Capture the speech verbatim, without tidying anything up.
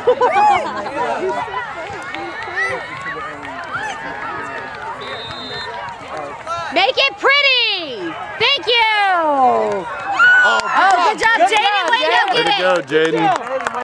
Make it pretty! Thank you! Oh, Oh, good job, Jaden! Way to go, get it! Way to go, Jaden.